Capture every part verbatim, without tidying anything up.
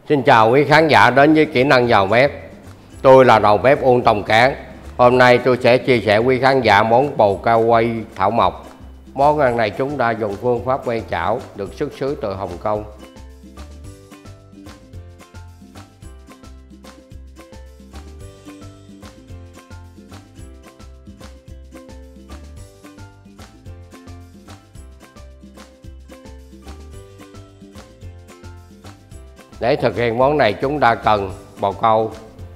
Xin chào quý khán giả đến với kỹ năng vào bếp. Tôi là đầu bếp Uông Tòng Cán. Hôm nay tôi sẽ chia sẻ quý khán giả món bầu cao quay thảo mộc. Món ăn này chúng ta dùng phương pháp quay chảo được xuất xứ từ Hồng Kông. Để thực hiện món này chúng ta cần bầu câu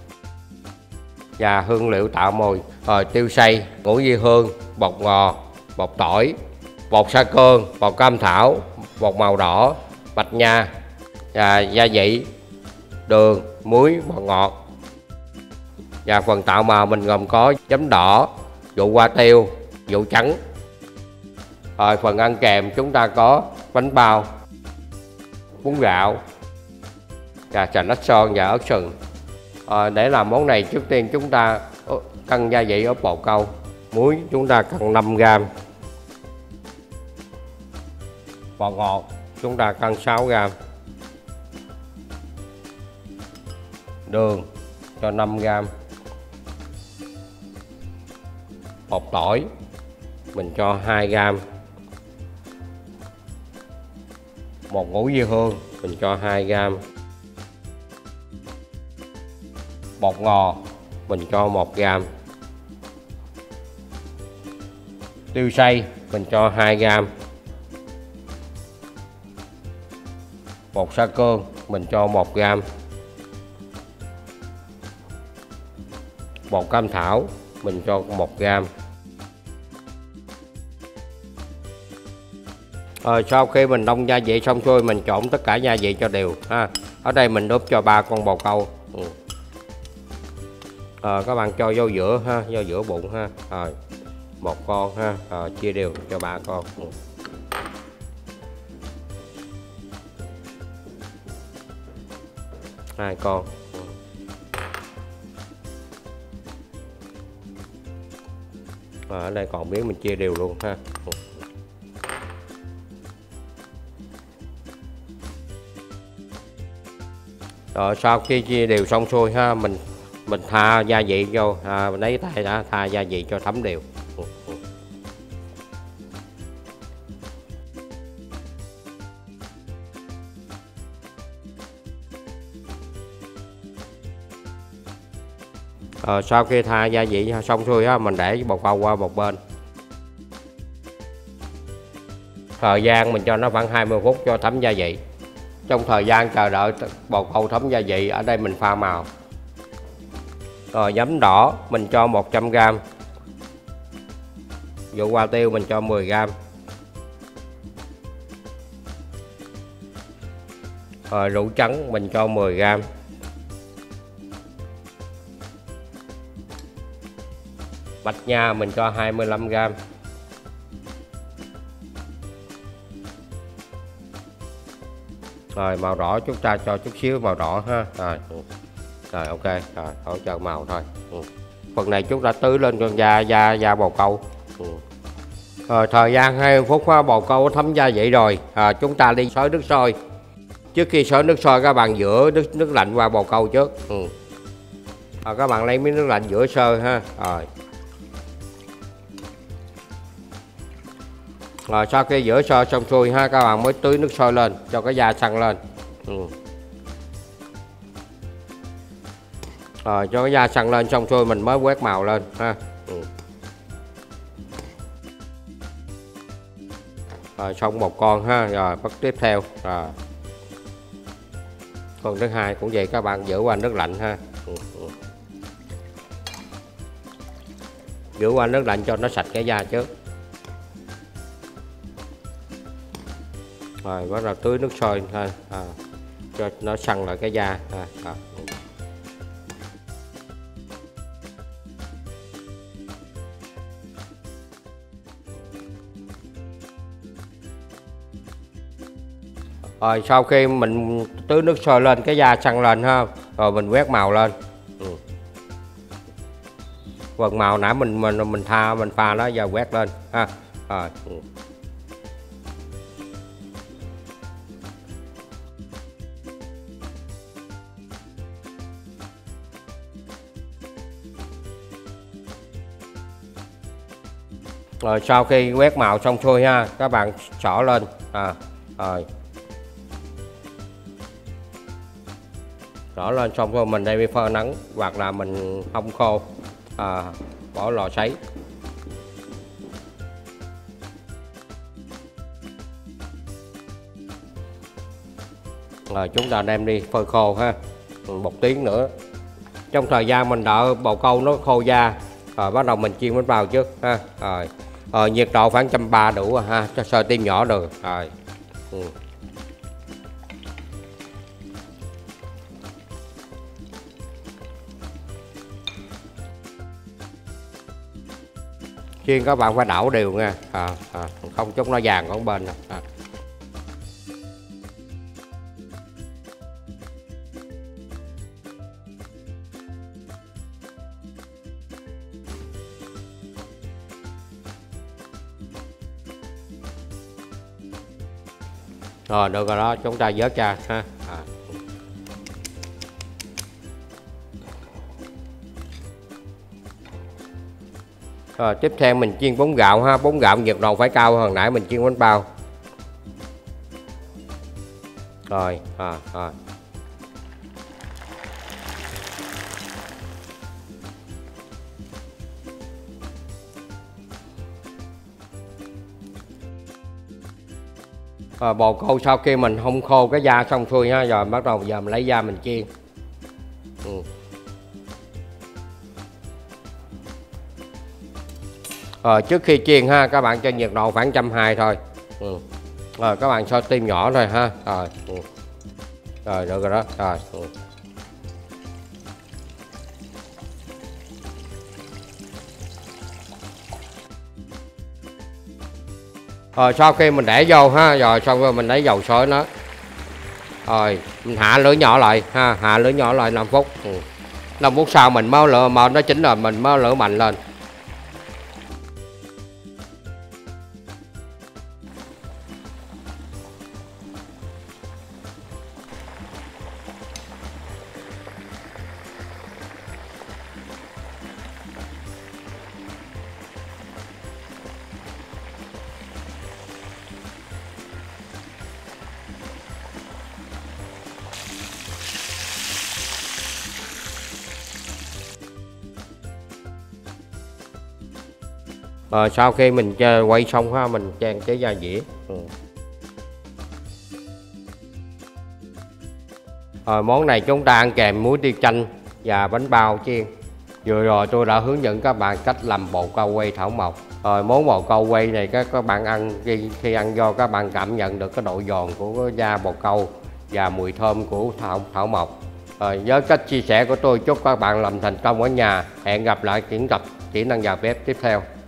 và hương liệu tạo mùi, rồi tiêu xay, ngũ vị hương, bột ngò, bột tỏi, bột sa cơn, bột cam thảo, bột màu đỏ, bạch nha và gia vị, đường, muối, bột ngọt. Và phần tạo màu mình gồm có giấm đỏ, vụ hoa tiêu, vụ trắng. Rồi phần ăn kèm chúng ta có bánh bao, bún gạo và xà lách son và ớt sừng. À, để làm món này trước tiên chúng ta cân gia vị ở bầu câu. Muối chúng ta cân năm gam, bột ngọt chúng ta cân sáu gam, đường cho năm gam, bột tỏi mình cho hai gam, bột ngũ vị hương mình cho hai gam, bột ngò mình cho một gam, tiêu xay mình cho hai gam, bột sa cơn mình cho một gam, bột cam thảo mình cho một gam. Rồi sau khi mình đông gia vị xong xuôi mình trộn tất cả gia vị cho đều ha. Ở đây mình đốt cho ba con bầu câu. Ừ. À, các bạn cho vô giữa ha, vô giữa bụng ha. Rồi một con ha, rồi chia đều cho ba con. Ừ. Hai con. Ừ. À, ở đây còn miếng mình chia đều luôn ha. Ừ. Rồi sau khi chia đều xong xuôi ha, mình mình tha gia vị vô, à, mình lấy tay đã tha gia vị cho thấm đều. Ừ, ừ. Ờ, sau khi tha gia vị xong xuôi á, mình để bầu câu qua một bên. Thời gian mình cho nó khoảng hai mươi phút cho thấm gia vị. Trong thời gian chờ đợi bầu câu thấm gia vị, ở đây mình pha màu. Rồi giấm đỏ mình cho một trăm gam, vụ hoa tiêu mình cho mười gam, rồi rượu trắng mình cho mười gam, bạch nha mình cho hai mươi lăm gam, rồi màu đỏ chúng ta cho chút xíu màu đỏ ha. Rồi, rồi ok, rồi hỗ trợ màu thôi. Ừ. Phần này chúng ta tưới lên con da da da bầu câu. Ừ. Rồi thời gian hai mươi phút bầu câu thấm gia vị rồi, à, chúng ta đi xối nước sôi. Trước khi xối nước sôi các bạn rửa nước nước lạnh qua bầu câu trước. Ừ. À, các bạn lấy miếng nước lạnh rửa sơ ha. Rồi. Rồi sau khi rửa sơ xong xuôi ha, các bạn mới tưới nước sôi lên cho cái da săn lên. Ừ. Rồi cho cái da săn lên xong xuôi mình mới quét màu lên ha. Ừ. Rồi xong một con ha, rồi bắt tiếp theo. Rồi con thứ hai cũng vậy, các bạn rửa qua nước lạnh ha. Ừ. Ừ. Rửa qua nước lạnh cho nó sạch cái da trước. Rồi bắt đầu tưới nước sôi thôi, à, cho nó săn lại cái da. À, à. Rồi sau khi mình tưới nước sôi lên cái da săn lên ha, rồi mình quét màu lên. Ừ. Phần màu nãy mình mình mình tha mình pha nó giờ quét lên ha. Rồi. Ừ. Rồi sau khi quét màu xong xuôi ha, các bạn xỏ lên. À, rồi xỏ lên xong rồi mình đem đi phơi nắng hoặc là mình hong khô, à, bỏ lò sấy. Rồi chúng ta đem đi phơi khô ha, một tiếng nữa. Trong thời gian mình đợi bồ câu nó khô da, rồi bắt đầu mình chiên bánh bao trước ha. Rồi, rồi nhiệt độ khoảng một trăm ba mươi đủ rồi ha, cho sôi tim nhỏ được rồi. Ừ. Chiên các bạn phải đảo đều nha, à, à, không chút nó vàng ở bên nè. À. Rồi được rồi đó, chúng ta vớt ra ha. À. Rồi tiếp theo mình chiên bún gạo ha, bún gạo nhiệt độ phải cao hơn nãy mình chiên bánh bao. Rồi, à, rồi. Rồi bồ câu sau khi mình hong khô cái da xong xuôi ha, rồi bắt đầu giờ mình lấy da mình chiên. Ừ. Rồi trước khi chiên ha, các bạn cho nhiệt độ khoảng một trăm hai mươi thôi. Ừ. Rồi các bạn cho tim nhỏ thôi ha. Rồi. Ừ. Rồi được rồi đó. Rồi. Ừ. Rồi sau khi mình để vô ha, rồi xong rồi mình lấy dầu sôi nó. Rồi mình hạ lửa nhỏ lại ha, hạ lửa nhỏ lại năm phút. Ừ. năm phút sau mình mới lửa mà nó chín rồi mình mới lửa mạnh lên. Rồi sau khi mình quay xong ha, mình trang cái gia dĩa. Ừ. Rồi món này chúng ta ăn kèm muối tiêu chanh và bánh bao chiên. Vừa rồi tôi đã hướng dẫn các bạn cách làm bồ câu quay thảo mộc. Rồi món bồ câu quay này các các bạn ăn khi, khi ăn vô các bạn cảm nhận được cái độ giòn của da bồ câu và mùi thơm của thảo thảo mộc. Rồi với cách chia sẻ của tôi, chúc các bạn làm thành công ở nhà. Hẹn gặp lại kỹ tập kỹ năng nhà bếp tiếp theo.